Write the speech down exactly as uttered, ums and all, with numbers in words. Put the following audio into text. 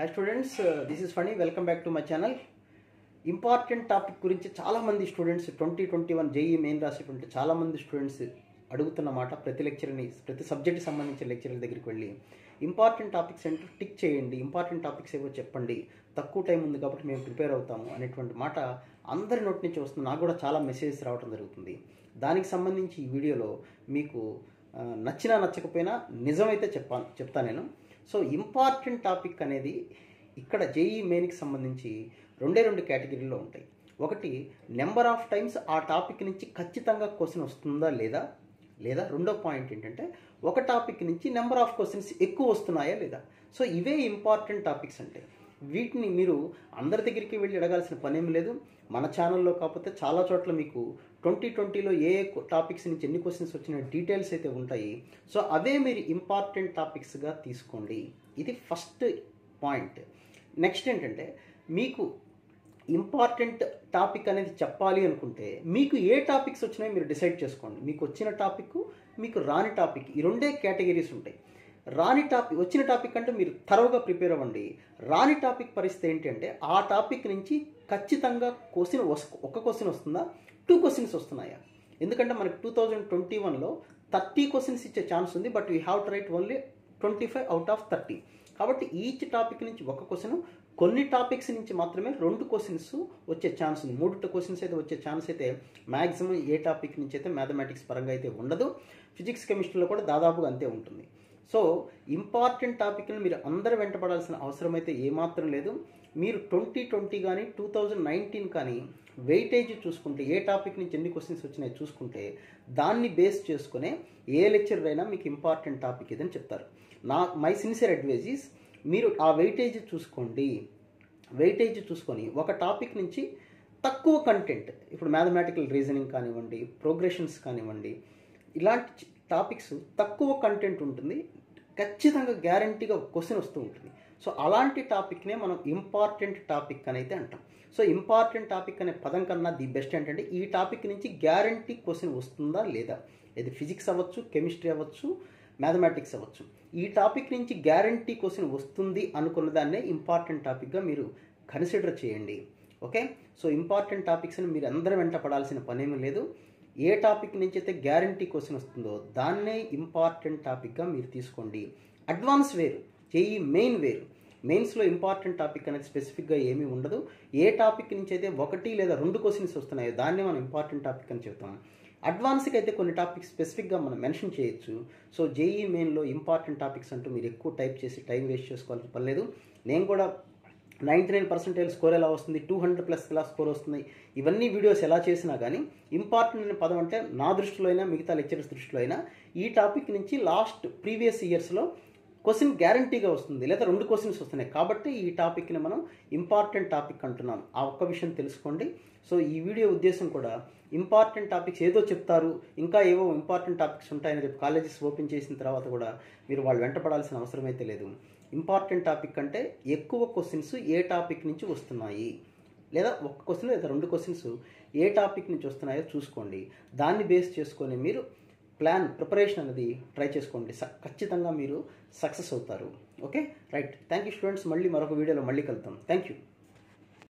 Hi students, uh, this is Funny. Welcome back to my channel. Important topic గురించి చాలామంది students twenty twenty one JEE main రాసేటువంటి చాలామంది students అడుగుతున్న మాట ప్రతి లెక్చర్ని ప్రతి సబ్జెక్ట్కి సంబంధించిన లెక్చర్ల దగ్గరికి వెళ్ళి ఇంపార్టెంట్ టాపిక్స్ అంటే టిక్ చేయండి, ఇంపార్టెంట్ టాపిక్స్ ఏవో చెప్పండి, తక్కువ టైం ఉంది కాబట్టి మేము ప్రిపేర్ అవుతాము అనేటువంటి మాట అందరి నోటి నుంచి వస్తుంది. నాకు కూడా చాలా మెసేజెస్ రావడం జరుగుతుంది. దానికి సంబంధించి ఈ వీడియోలో మీకు నచ్చినా నచ్చకపోయినా నిజమైతే చెప్పా చెప్తా నేను. సో ఇంపార్టెంట్ టాపిక్ అనేది ఇక్కడ జేఈ మెయిన్కి సంబంధించి రెండే రెండు కేటగిరీలో ఉంటాయి. ఒకటి నెంబర్ ఆఫ్ టైమ్స్ ఆ టాపిక్ నుంచి ఖచ్చితంగా క్వశ్చన్ వస్తుందా లేదా, లేదా రెండో పాయింట్ ఏంటంటే ఒక టాపిక్ నుంచి నెంబర్ ఆఫ్ క్వశ్చన్స్ ఎక్కువ వస్తున్నాయా లేదా. సో ఇవే ఇంపార్టెంట్ టాపిక్స్ అంటే వీటిని మీరు అందరి దగ్గరికి వెళ్ళి అడగాల్సిన పనేం లేదు. మన ఛానల్లో కాకపోతే చాలా చోట్ల మీకు ట్వంటీ ట్వంటీలో ఏ ఏ టాపిక్స్ నుంచి ఎన్ని క్వశ్చన్స్ వచ్చిన డీటెయిల్స్ అయితే ఉంటాయి. సో అవే మీరు ఇంపార్టెంట్ టాపిక్స్గా తీసుకోండి. ఇది ఫస్ట్ పాయింట్. నెక్స్ట్ ఏంటంటే మీకు ఇంపార్టెంట్ టాపిక్ అనేది చెప్పాలి అనుకుంటే మీకు ఏ టాపిక్స్ వచ్చినాయో మీరు డిసైడ్ చేసుకోండి. మీకు వచ్చిన టాపిక్, మీకు రాని టాపిక్, ఈ రెండే కేటగిరీస్ ఉంటాయి. రాని టాపిక్, వచ్చిన టాపిక్ అంటే మీరు థరోగా ప్రిపేర్ అవ్వండి. రాని టాపిక్ పరిస్థితి ఏంటి అంటే ఆ టాపిక్ నుంచి ఖచ్చితంగా క్వశ్చన్ ఒక క్వశ్చన్ వస్తుందా, టూ క్వశ్చన్స్ వస్తున్నాయా. ఎందుకంటే మనకి టూ థౌజండ్ ట్వంటీ వన్లో థర్టీ క్వశ్చన్స్ ఇచ్చే ఛాన్స్ ఉంది, but we have to write only twenty five out of thirty. కాబట్టి ఈచ్ టాపిక్ నుంచి ఒక క్వశ్చన్, కొన్ని టాపిక్స్ నుంచి మాత్రమే రెండు క్వశ్చన్స్ వచ్చే ఛాన్స్ ఉంది. మూడు క్వశ్చన్స్ అయితే వచ్చే ఛాన్స్ అయితే మ్యాక్సిమం ఏ టాపిక్ నుంచి అయితే మ్యాథమెటిక్స్ పరంగా అయితే ఉండదు. ఫిజిక్స్ కెమిస్ట్రీలో కూడా దాదాపుగా అంతే ఉంటుంది. సో ఇంపార్టెంట్ టాపిక్ని మీరు అందరూ వెంటపడాల్సిన అవసరం అయితే ఏమాత్రం లేదు. మీరు ట్వంటీ ట్వంటీ కానీ టూ థౌజండ్ నైన్టీన్ కానీ వెయిటేజ్ చూసుకుంటే ఏ టాపిక్ నుంచి ఎన్ని క్వశ్చన్స్ వచ్చినాయో చూసుకుంటే దాన్ని బేస్ చేసుకునే ఏ లెక్చర్ అయినా మీకు ఇంపార్టెంట్ టాపిక్ ఇదని చెప్తారు. నా మై సిన్సియర్ అడ్వైజ్ ఈజ్ మీరు ఆ వెయిటేజ్ చూసుకోండి. వెయిటేజ్ చూసుకొని ఒక టాపిక్ నుంచి తక్కువ కంటెంట్, ఇప్పుడు మ్యాథమెటికల్ రీజనింగ్ కానివ్వండి, ప్రోగ్రెషన్స్ కానివ్వండి, ఇలాంటి టాపిక్స్ తక్కువ కంటెంట్ ఉంటుంది, ఖచ్చితంగా గ్యారంటీగా క్వశ్చన్ వస్తూ ఉంటుంది. సో అలాంటి టాపిక్నే మనం ఇంపార్టెంట్ టాపిక్ అని అయితే అంటాం. సో ఇంపార్టెంట్ టాపిక్ అనే పదం కన్నా ది బెస్ట్ ఏంటంటే ఈ టాపిక్ నుంచి గ్యారంటీ క్వశ్చన్ వస్తుందా లేదా. ఇది ఫిజిక్స్ అవ్వచ్చు, కెమిస్ట్రీ అవ్వచ్చు, మ్యాథమెటిక్స్ అవ్వచ్చు. ఈ టాపిక్ నుంచి గ్యారంటీ క్వశ్చన్ వస్తుంది అనుకున్న దాన్నే ఇంపార్టెంట్ టాపిక్గా మీరు కన్సిడర్ చేయండి. ఓకే, సో ఇంపార్టెంట్ టాపిక్స్ అని మీరు అందరూ వెంట పడాల్సిన పనేమీ లేదు. ఏ టాపిక్ నుంచి అయితే గ్యారంటీ క్వశ్చన్ వస్తుందో దాన్నే ఇంపార్టెంట్ టాపిక్గా మీరు తీసుకోండి. అడ్వాన్స్ వేరు, జేఈ మెయిన్ వేరు. మెయిన్స్లో ఇంపార్టెంట్ టాపిక్ అనేది స్పెసిఫిక్గా ఏమీ ఉండదు. ఏ టాపిక్ నుంచి అయితే ఒకటి లేదా రెండు క్వశ్చన్స్ వస్తున్నాయో దాన్నే మనం ఇంపార్టెంట్ టాపిక్ అని చెప్తాం. అడ్వాన్స్కి అయితే కొన్ని టాపిక్స్ స్పెసిఫిక్గా మనం మెన్షన్ చేయొచ్చు. సో జేఈ మెయిన్లో ఇంపార్టెంట్ టాపిక్స్ అంటూ మీరు ఎక్కువ టైప్ చేసి టైం వేస్ట్ చేసుకోవాల్సిన పని లేదు. నేను కూడా నైంటీ నైన్ పర్సెంటేజ్ స్కోర్ ఎలా వస్తుంది, టూ హండ్రెడ్ ప్లస్ ఎలా స్కోర్ వస్తుంది, ఇవన్నీ వీడియోస్ ఎలా చేసినా కానీ ఇంపార్టెంట్ అనే పదం అంటే నా దృష్టిలో అయినా మిగతా లెక్చరర్స్ దృష్టిలో అయినా ఈ టాపిక్ నుంచి లాస్ట్ ప్రీవియస్ ఇయర్స్లో క్వశ్చన్ గ్యారంటీగా వస్తుంది, లేదా రెండు క్వశ్చన్స్ వస్తున్నాయి. కాబట్టి ఈ టాపిక్ని మనం ఇంపార్టెంట్ టాపిక్ అంటున్నాం. ఆ ఒక్క విషయం తెలుసుకోండి. సో ఈ వీడియో ఉద్దేశం కూడా ఇంపార్టెంట్ టాపిక్స్ ఏదో చెప్తారు, ఇంకా ఏవో ఇంపార్టెంట్ టాపిక్స్ ఉంటాయని రేపు కాలేజెస్ ఓపెన్ చేసిన తర్వాత కూడా మీరు వాళ్ళు వెంటపడాల్సిన అవసరం అయితే లేదు. ఇంపార్టెంట్ టాపిక్ అంటే ఎక్కువ క్వశ్చన్స్ ఏ టాపిక్ నుంచి వస్తున్నాయి, లేదా ఒక క్వశ్చన్ లేదా రెండు క్వశ్చన్స్ ఏ టాపిక్ నుంచి వస్తున్నాయో చూసుకోండి. దాన్ని బేస్ చేసుకొని మీరు ప్లాన్ ప్రిపరేషన్ అనేది ట్రై చేసుకోండి. ఖచ్చితంగా మీరు సక్సెస్ అవుతారు. Okay, right. Thank you students. మళ్ళీ మరొక వీడియోలో మళ్ళీ కలుద్దాం. Thank you.